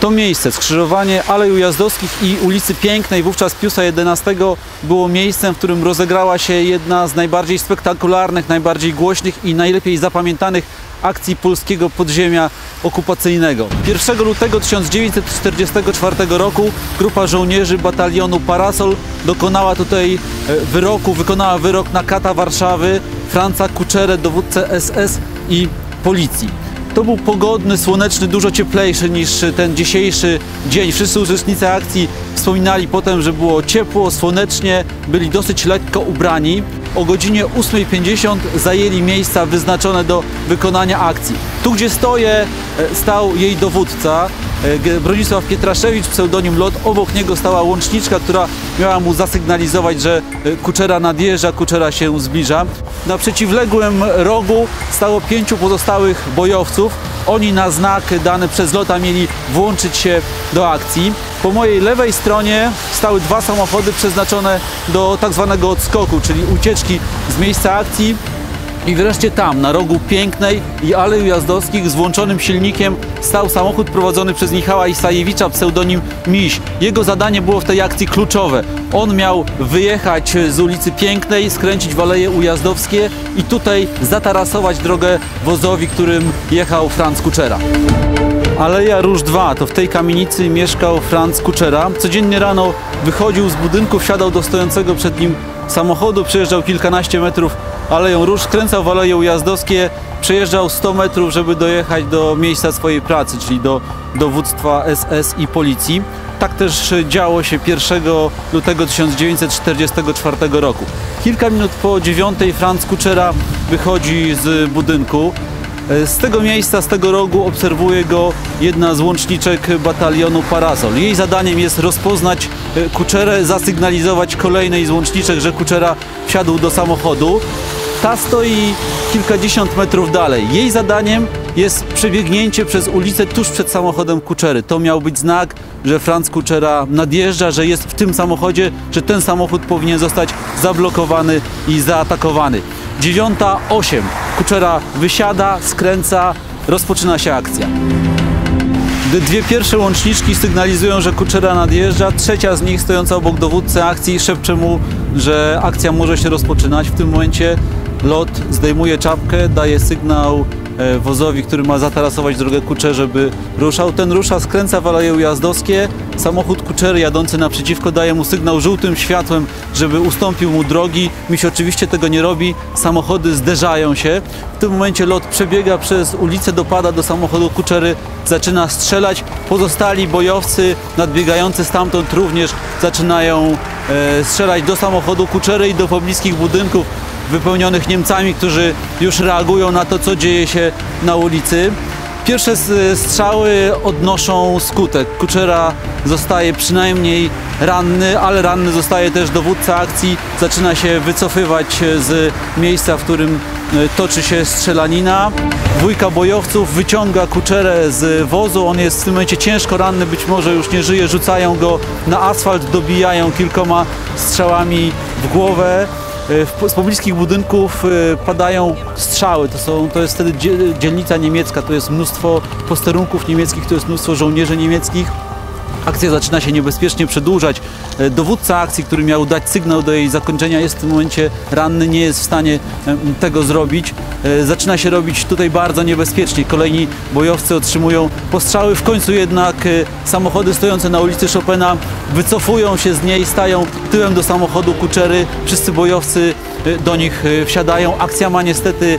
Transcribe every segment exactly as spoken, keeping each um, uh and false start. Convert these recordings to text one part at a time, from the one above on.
To miejsce, skrzyżowanie Alei Ujazdowskich i ulicy Pięknej, wówczas Piusa jedenastego, było miejscem, w którym rozegrała się jedna z najbardziej spektakularnych, najbardziej głośnych i najlepiej zapamiętanych akcji polskiego podziemia okupacyjnego. pierwszego lutego tysiąc dziewięćset czterdziestego czwartego roku grupa żołnierzy batalionu Parasol dokonała tutaj wyroku, wykonała wyrok na kata Warszawy Franza Kuczerę, dowódcę S S i policji. To był pogodny, słoneczny, dużo cieplejszy niż ten dzisiejszy dzień. Wszyscy uczestnicy akcji wspominali potem, że było ciepło, słonecznie, byli dosyć lekko ubrani. O godzinie ósmej pięćdziesiąt zajęli miejsca wyznaczone do wykonania akcji. Tu, gdzie stoję, stał jej dowódca, Bronisław Pietraszewicz, pseudonim Lot. Obok niego stała łączniczka, która miała mu zasygnalizować, że Kuczera nadjeżdża, Kuczera się zbliża. Na przeciwległym rogu stało pięciu pozostałych bojowców. Oni na znak dany przez Lota mieli włączyć się do akcji. Po mojej lewej stronie stały dwa samochody przeznaczone do tak zwanego odskoku, czyli ucieczki z miejsca akcji. I wreszcie tam, na rogu Pięknej i Alei Ujazdowskich z włączonym silnikiem stał samochód prowadzony przez Michała Isajewicza, pseudonim Miś. Jego zadanie było w tej akcji kluczowe. On miał wyjechać z ulicy Pięknej, skręcić w Aleje Ujazdowskie i tutaj zatarasować drogę wozowi, którym jechał Franz Kuczera. Aleja Róż dwa, to w tej kamienicy mieszkał Franz Kuczera. Codziennie rano wychodził z budynku, wsiadał do stojącego przed nim samochodu, przejeżdżał kilkanaście metrów Aleją Róż, skręcał w Aleje Ujazdowskie, przejeżdżał sto metrów, żeby dojechać do miejsca swojej pracy, czyli do dowództwa S S i policji. Tak też działo się pierwszego lutego tysiąc dziewięćset czterdziestego czwartego roku. Kilka minut po dziewiątej Franz Kuczera wychodzi z budynku. Z tego miejsca, z tego rogu obserwuje go jedna z łączniczek batalionu Parasol. Jej zadaniem jest rozpoznać Kuczerę, zasygnalizować kolejnej z łączniczek, że Kuczera wsiadł do samochodu. Ta stoi kilkadziesiąt metrów dalej. Jej zadaniem jest przebiegnięcie przez ulicę tuż przed samochodem Kuczery. To miał być znak, że Franz Kuczera nadjeżdża, że jest w tym samochodzie, że ten samochód powinien zostać zablokowany i zaatakowany. dziewiąta osiem. Kuczera wysiada, skręca, rozpoczyna się akcja. Gdy dwie pierwsze łączniczki sygnalizują, że Kuczera nadjeżdża, trzecia z nich, stojąca obok dowódcy akcji, szepcze mu, że akcja może się rozpoczynać. W tym momencie Lot zdejmuje czapkę, daje sygnał wozowi, który ma zatarasować drogę Kuczerze, żeby ruszał. Ten rusza, skręca w Aleje Ujazdowskie. Samochód Kuczery jadący naprzeciwko daje mu sygnał żółtym światłem, żeby ustąpił mu drogi. Miś oczywiście tego nie robi. Samochody zderzają się. W tym momencie Lot przebiega przez ulicę, dopada do samochodu Kuczery, zaczyna strzelać. Pozostali bojowcy nadbiegający stamtąd również zaczynają e, strzelać do samochodu Kuczery i do pobliskich budynków wypełnionych Niemcami, którzy już reagują na to, co dzieje się na ulicy. Pierwsze strzały odnoszą skutek. Kuczera zostaje przynajmniej ranny, ale ranny zostaje też dowódca akcji. Zaczyna się wycofywać z miejsca, w którym toczy się strzelanina. Dwójka bojowców wyciąga Kuczerę z wozu. On jest w tym momencie ciężko ranny, być może już nie żyje. Rzucają go na asfalt, dobijają kilkoma strzałami w głowę. Z pobliskich budynków padają strzały. To, są, to jest wtedy dzielnica niemiecka, to jest mnóstwo posterunków niemieckich, to jest mnóstwo żołnierzy niemieckich. Akcja zaczyna się niebezpiecznie przedłużać. Dowódca akcji, który miał dać sygnał do jej zakończenia, jest w tym momencie ranny, nie jest w stanie tego zrobić. Zaczyna się robić tutaj bardzo niebezpiecznie. Kolejni bojowcy otrzymują postrzały. W końcu jednak samochody stojące na ulicy Chopina wycofują się z niej, stają tyłem do samochodu Kuczery. Wszyscy bojowcy do nich wsiadają. Akcja ma niestety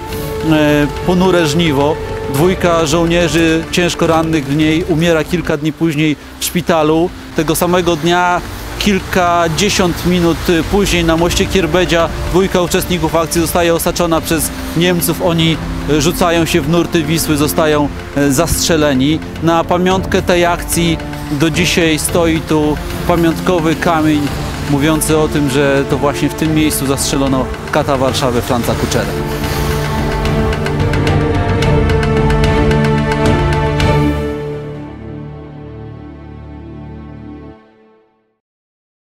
ponure żniwo. Dwójka żołnierzy ciężko rannych w niej umiera kilka dni później w szpitalu. Tego samego dnia, kilkadziesiąt minut później na moście Kierbedzia dwójka uczestników akcji zostaje osaczona przez Niemców. Oni rzucają się w nurty Wisły, zostają zastrzeleni. Na pamiątkę tej akcji do dzisiaj stoi tu pamiątkowy kamień mówiący o tym, że to właśnie w tym miejscu zastrzelono kata Warszawy Franza Kuczerę.